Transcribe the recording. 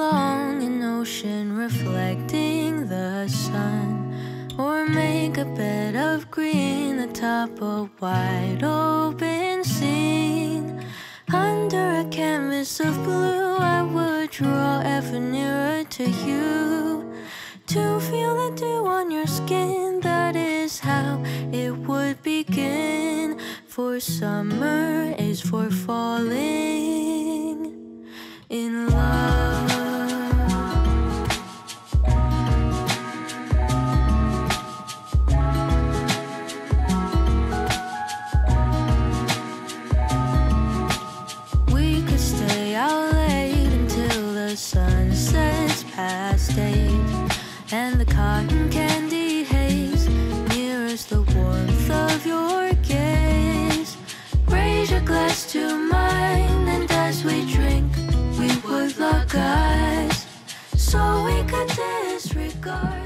along an ocean reflecting the sun, or make a bed of green atop a wide open scene. Under a canvas of blue, I would draw ever nearer to you, to feel the dew on your skin. That is how it would begin. For summer is for falling in love. We could stay out late until the sun sets past 8, and the cotton candy haze mirrors the warmth of your gaze. Raise your glass to mine, and as we drink, we would lock eyes, so we could disregard